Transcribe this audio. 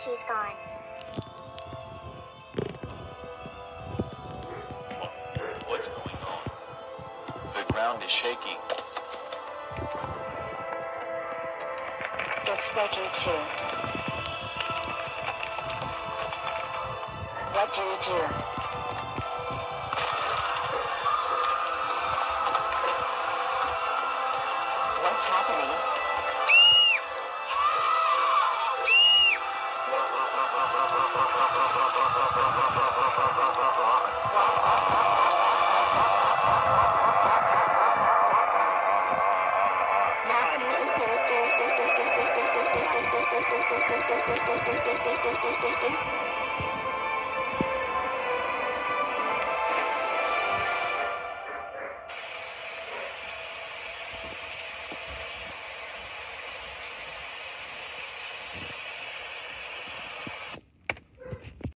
She's gone. What's going on? The ground is shaking. It's shaking too. What do we do?